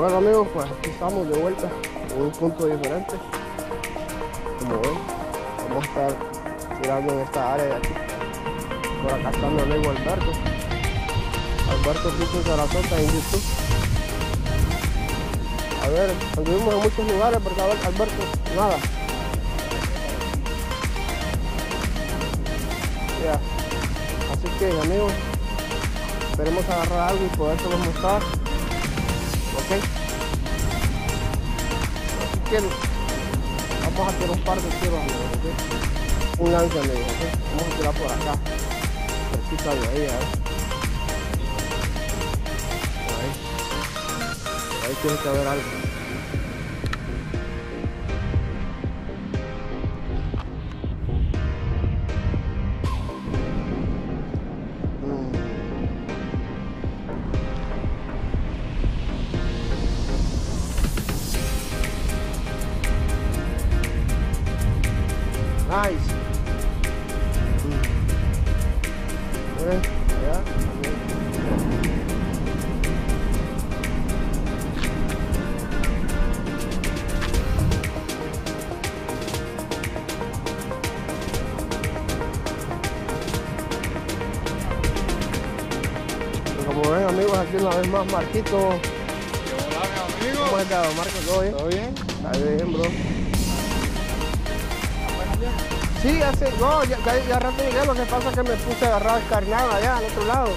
Bueno amigos, pues aquí estamos de vuelta en un punto diferente. Como ven, vamos a estar tirando en esta área de aquí. Por acá está mi amigo Alberto. Alberto Pico Sarasota en YouTube. A ver, anduvimos en muchos lugares, porque a ver, Alberto, nada. Ya. Así que amigos, esperemos agarrar algo y podérselo mostrar. Ok. Así que vamos a tirar un par de tiros, amigos, ¿okay? Un lance, amigos, ¿okay? Vamos a tirar por acá. Cerquita de ahí, a ver. Ahí tiene que haber algo. Nice. Allá. Como ven amigos, aquí una vez más Marquito. Hola mi amigo. ¿Cómo estás, Marco? ¿Todo bien? ¿Todo bien? Está bien, bro. Sí, no, ya rato llegué, lo que pasa es que me puse a agarrar el carnal allá al otro lado.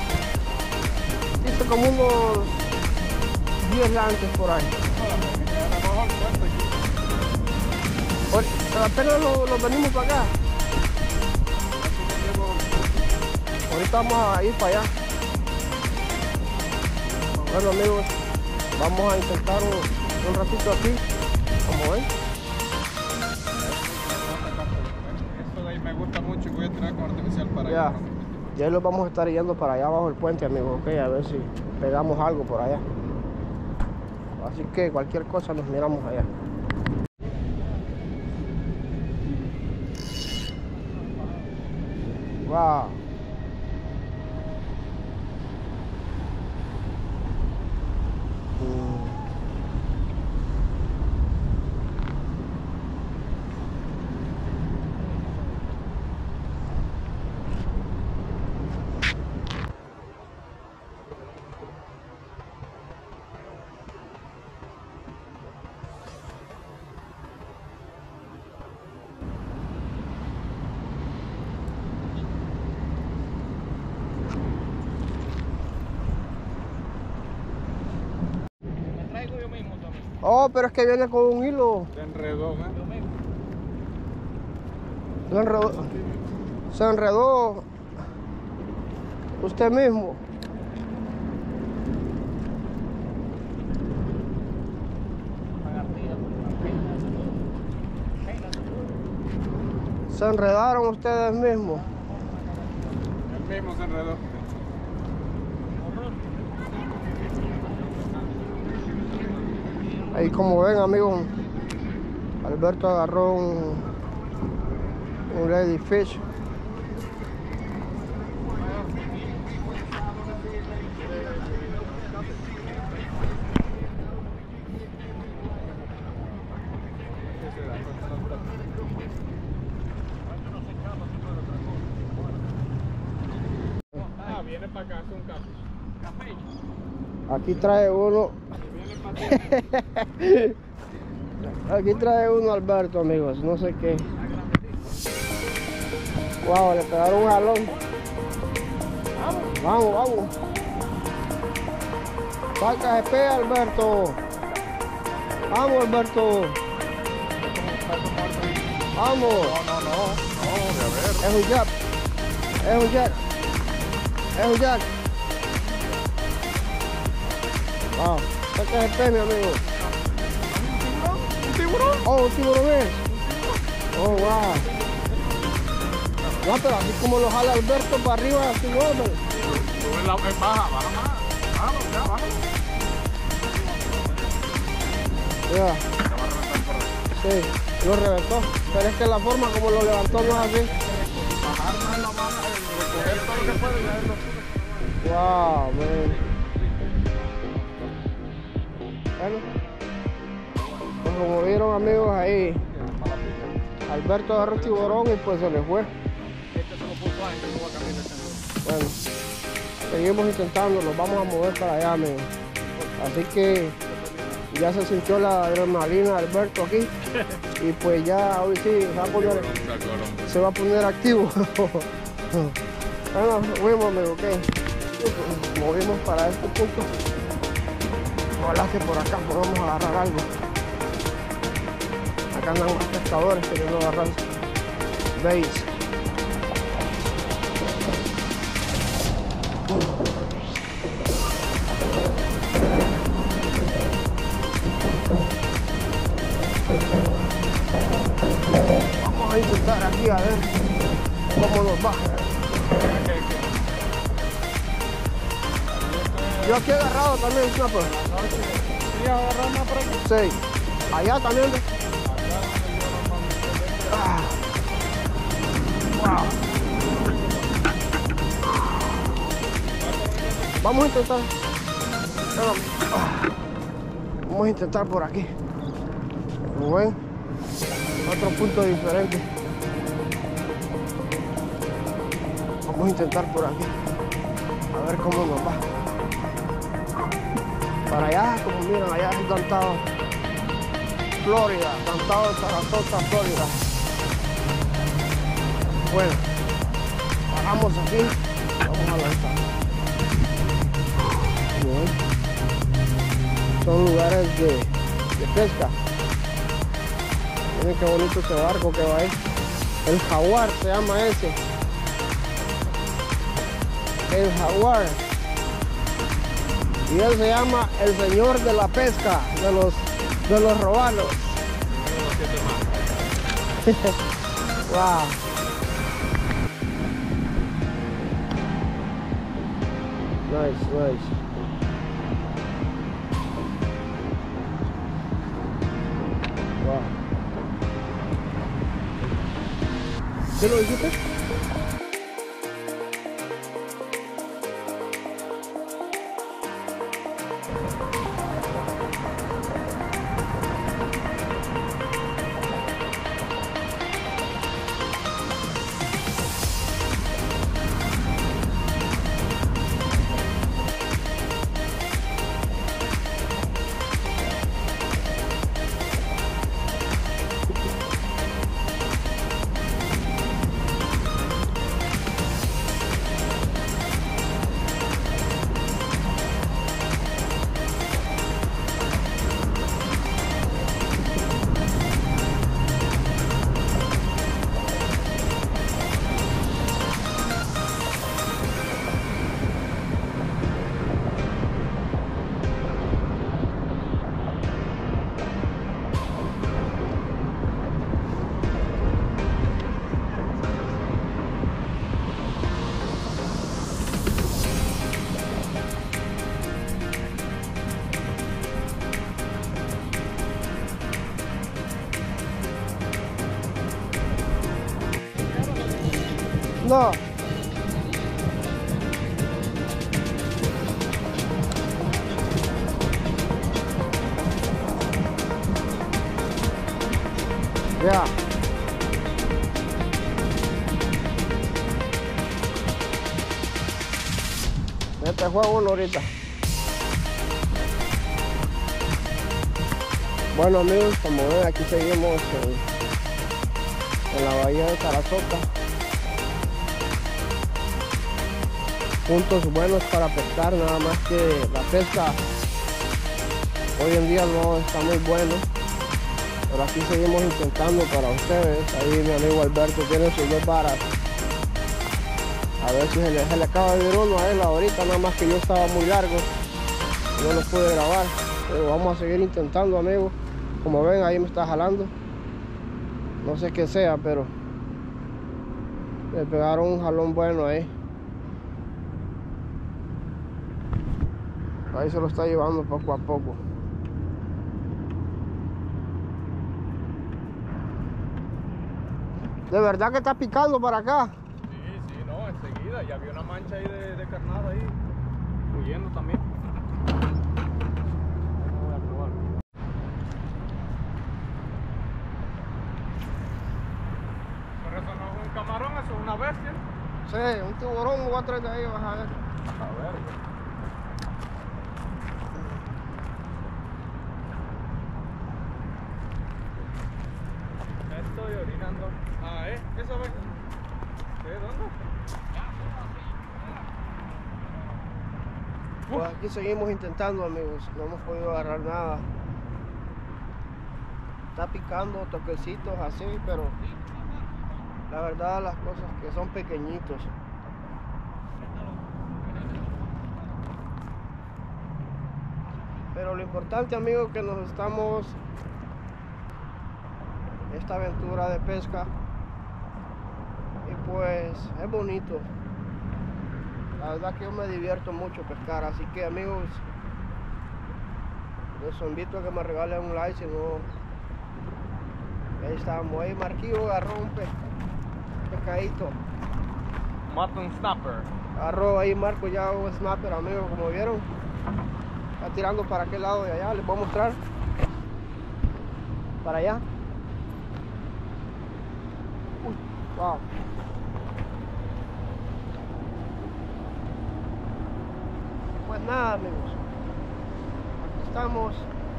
Hice como unos 10 lances por ahí. Apenas los venimos para acá. Ahorita vamos a ir para allá. Bueno amigos, vamos a intentar un ratito aquí. Como ven. Esto de ahí me gusta mucho y voy a tirar con artificial para allá. Ya los vamos a estar yendo para allá abajo del puente, amigos, ok, a ver si pegamos algo por allá. Así que cualquier cosa nos miramos allá. Wow. Oh, pero es que viene con un hilo. Se enredó, Se enredó usted mismo. Se enredaron ustedes mismos. El mismo se enredó. Ahí como ven amigos, Alberto agarró un ladyfish. Viene para acá, hace un café. Aquí trae uno. Aquí trae uno Alberto, amigos, no sé qué. Wow, le pegaron un jalón. Vamos, vamos. Saca GP, Alberto. Vamos, Alberto. Vamos. No, de ver. Es un jack. Es un jack. Es un jack. Wow. Saca GP, mi amigo. ¿Un tiburón? Oh, un tiburón es. Oh, wow. No, pero así como lo jala Alberto para arriba, así no, hombre. Sube la baja más. Vamos, ya, baja. Ya. Sí, lo reventó. Pero es que la forma como lo levantó no es así. Bajar más la mano, recoger todo lo que puede y ya lo sube. Wow, man. Bueno, pues como vieron amigos ahí, Alberto agarró tiburón y pues se le fue. Este se lo puso ahí, no va a cambiar el sendero. Bueno, seguimos intentando, nos vamos a mover para allá, amigos. Así que ya se sintió la adrenalina de Alberto aquí. Y pues ya hoy sí se va a poner activo. Bueno, fuimos, amigo, ok. Movimos para este punto. Ojalá que por acá podamos agarrar algo. Acá andan más pescadores queriendo agarrar bait. Vamos a intentar aquí a ver cómo nos va. Yo aquí he agarrado también snapper. ¿Sí has agarrado una por aquí? Sí. Allá también. Wow. Vamos a intentar. Vamos a intentar por aquí. Como ven, otro punto diferente. Vamos a intentar por aquí. A ver cómo nos va. Para allá, como miran, allá es Downtown, Florida, Downtown, Sarasota, Florida. Bueno, bajamos aquí, vamos a lanzar. Bien. Son lugares de pesca. Miren qué bonito ese barco que va ahí. El Jaguar se llama ese. El Jaguar. Y él se llama el señor de la pesca, de los robalos. Wow. Nice, nice. Wow. ¿Qué lo dijiste? No. Ya. Este juego uno ahorita. Bueno amigos, como ven aquí seguimos en la bahía de Sarasota. Puntos buenos para pescar, nada más que la pesca hoy en día no está muy bueno, pero aquí seguimos intentando para ustedes. Ahí mi amigo Alberto tiene sus dos varas, a ver si se le acaba de ir uno a él ahorita, nada más que yo estaba muy largo, no lo pude grabar, pero vamos a seguir intentando amigos. Como ven ahí me está jalando, no sé qué sea, pero le pegaron un jalón bueno ahí. Ahí se lo está llevando poco a poco. ¿De verdad que está picando para acá? Sí, no, enseguida. Ya había una mancha ahí de carnada ahí, huyendo también. Voy a probar. sé, un tiburón o atrás de ahí, vas a ver. A ver. Me estoy orinando. Ah, eso ve. ¿Dónde? Pues aquí seguimos intentando, amigos, no hemos podido agarrar nada. Está picando toquecitos así, pero la verdad las cosas que son pequeñitos. Pero lo importante, amigos, que nos estamos esta aventura de pesca y pues es bonito. La verdad que yo me divierto mucho pescar, así que amigos, les invito a que me regalen un like, si no, ahí estamos, ahí Marquillo agarró un pescadito. Mutton snapper. Agarró ahí Marco ya un snapper, amigos, como vieron, está tirando para aquel lado de allá, les voy a mostrar, para allá. Uy, wow. Pues nada, amigos, aquí estamos.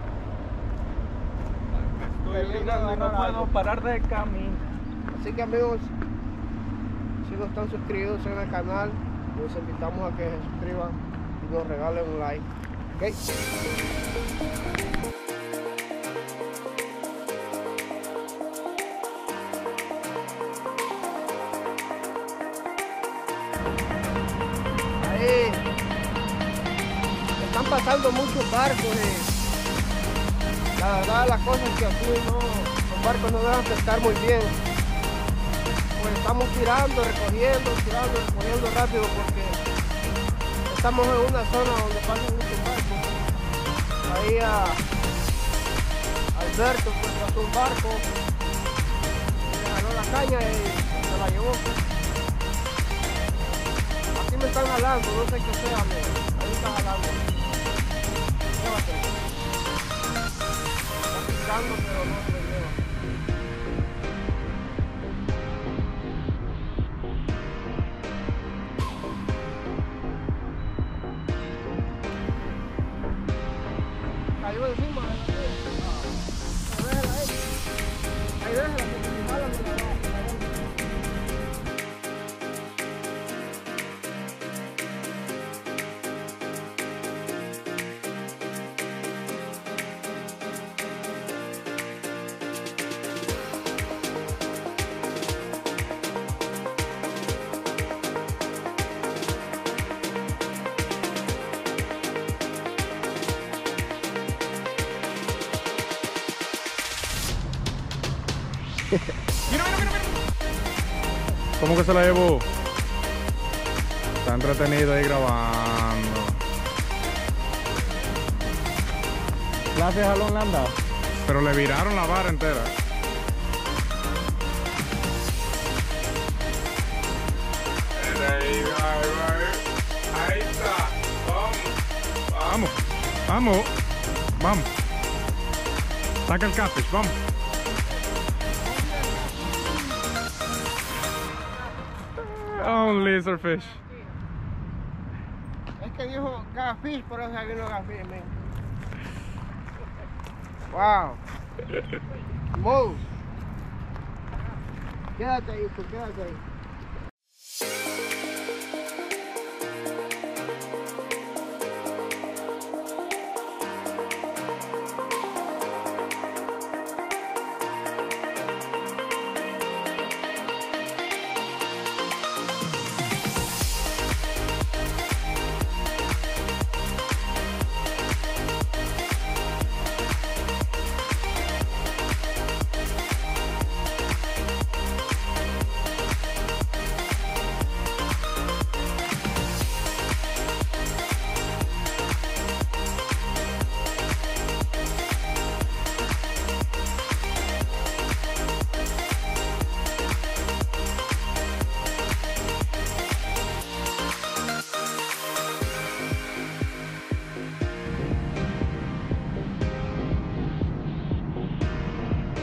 Estoy orinando y no puedo parar de caminar. Así que amigos, si no están suscritos en el canal, los invitamos a que se suscriban y nos regalen un like. ¿Ok? Ahí están pasando muchos barcos y la verdad las cosas que aquí no, los barcos no dejan pescar muy bien. Pues estamos tirando, recogiendo rápido porque estamos en una zona donde pasan muchos barcos. Ahí Alberto pues pasó un barco, le jaló la caña y se la llevó. Aquí me están jalando, no sé qué sea, ahí está jalando. Llévatelo. Está picando pero no se lo lleva. Cayó encima de la piedra. Déjala ahí. Ahí déjala, porque si jala me la va a Mira. ¿Cómo que se la llevó? Está entretenido ahí grabando. Gracias a Lonlanda. Pero le viraron la vara entera. Ahí está. Vamos. Saca el catfish, vamos. Oh, laserfish. Es que dijo gafish, por eso vino gafish, man. Wow. Mouse. Quédate ahí, tú quédate ahí.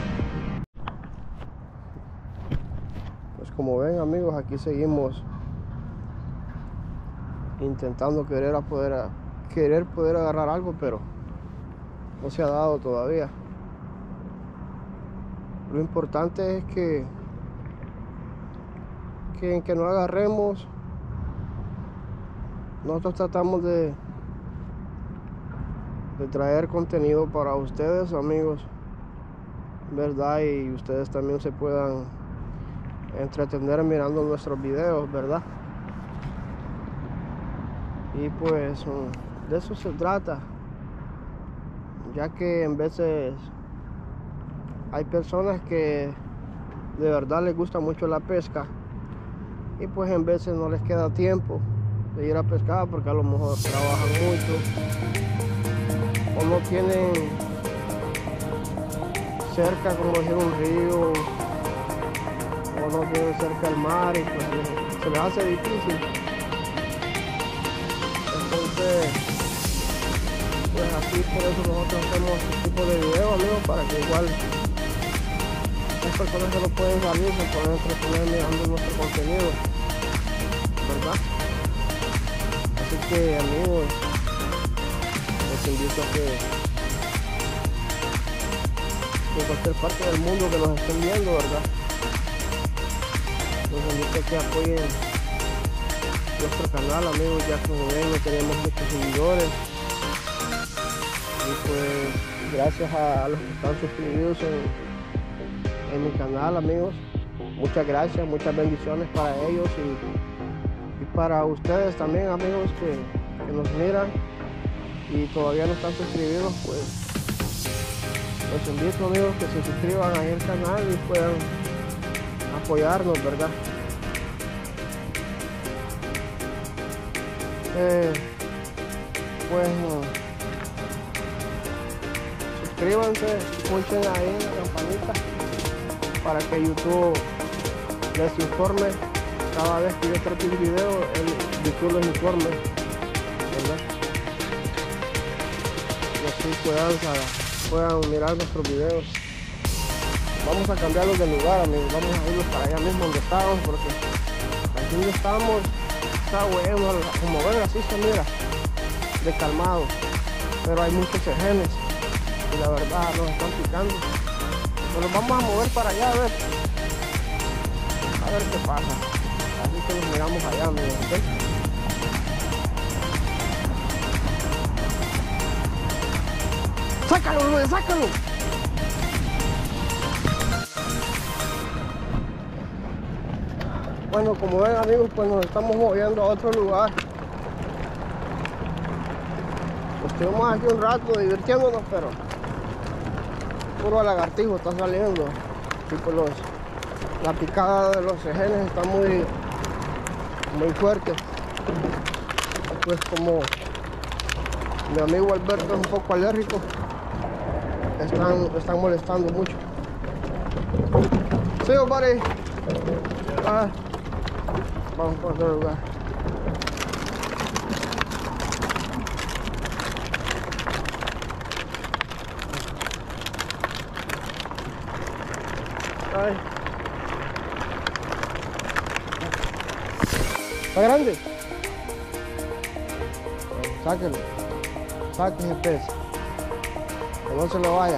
Como ven, amigos, aquí seguimos intentando querer poder agarrar algo, pero no se ha dado todavía. Lo importante es que no agarremos. Nosotros tratamos de traer contenido para ustedes, amigos, ¿verdad? Y ustedes también se puedan entretener mirando nuestros videos, ¿verdad? Y pues de eso se trata, ya que en veces hay personas que de verdad les gusta mucho la pesca y pues en veces no les queda tiempo de ir a pescar porque a lo mejor trabajan mucho o no tienen cerca, como decir, un río, o no tienen cerca el mar y pues se les hace difícil. Entonces, pues así, por eso nosotros hacemos este tipo de videos, amigos, para que igual las personas que no pueden salir se pueden entretener mirando nuestro contenido, ¿verdad? Así que, amigos, les invito a que de cualquier parte del mundo que nos estén viendo, ¿verdad? Les invito a que apoyen nuestro canal, amigos. Ya como ven, no tenemos muchos seguidores y pues gracias a los que están suscribidos en mi canal, amigos, muchas gracias, muchas bendiciones para ellos y para ustedes también, amigos, que nos miran y todavía no están suscribidos. Pues los invito, amigos, que se suscriban ahí al canal y puedan apoyarnos, ¿verdad? Pues suscríbanse, pulsen ahí en la campanita para que YouTube les informe cada vez que yo trate un video, YouTube les informe, ¿verdad? Y así puedan mirar nuestros videos. Vamos a cambiarlos de lugar, amigos. Vamos a irnos para allá mismo donde estábamos, porque aquí donde estamos está bueno, como ven, así se mira de calmado, pero hay muchos cejenes y la verdad nos están picando. Pero nos vamos a mover para allá a ver qué pasa. Así que nos miramos allá, amigos, ¿ok? ¡Sácalo, Luis! ¡Sácalo! Bueno, como ven, amigos, pues nos estamos moviendo a otro lugar. Estuvimos aquí un rato divirtiéndonos, pero puro lagartijo está saliendo. Y pues la picada de los cejenes está muy fuerte. Pues como mi amigo Alberto es un poco alérgico, están molestando mucho. See you, buddy. Vamos por otro lugar. Ay. ¿Está grande? Sáquelo. Saque ese pez. Que no se le vaya.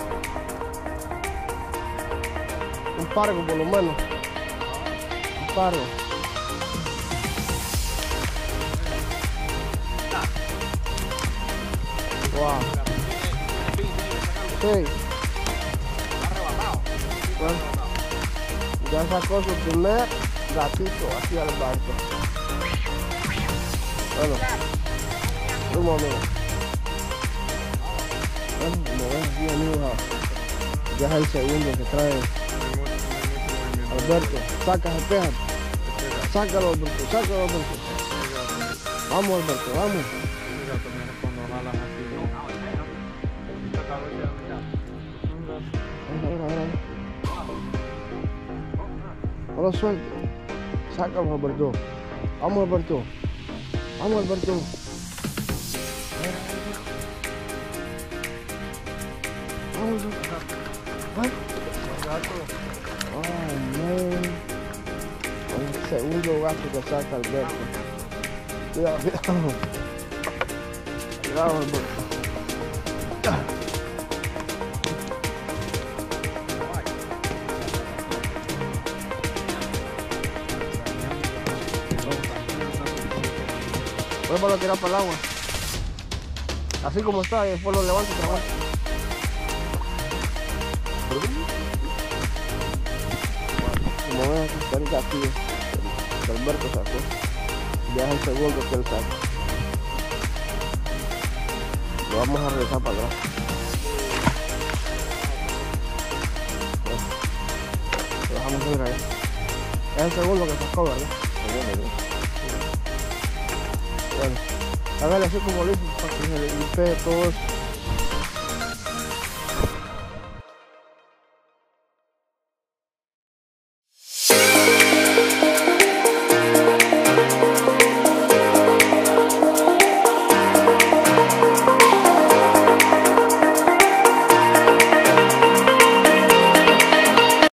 Un pargo por lo menos. Un pargo. Wow. Sí. Bueno, ya sacó su primer gatito aquí al barco. Bueno, un momento. Bueno, como ven aquí, amigos, ya es el segundo que trae Alberto. Saca ese pez. Sácalo, Alberto, sácalo, Alberto. Vamos, Alberto, vamos. No lo suelte. Sácalo, Alberto. Vamos, Alberto. Vamos, Alberto. Vamos, no. El segundo gato que saca Alberto. Cuidado, cuidado. Cuidado, hermano. Vuelvo a tirar para el agua. Así como está, y después lo levanto otra vez. Como ven, está el gatillo que Alberto sacó. Ya es el segundo que él saca. Lo vamos a regresar para atrás. Lo dejamos ir ahí. Es el segundo que sacó, ¿verdad? Bueno, hágale así como lo hizo para que se le limpie todo eso.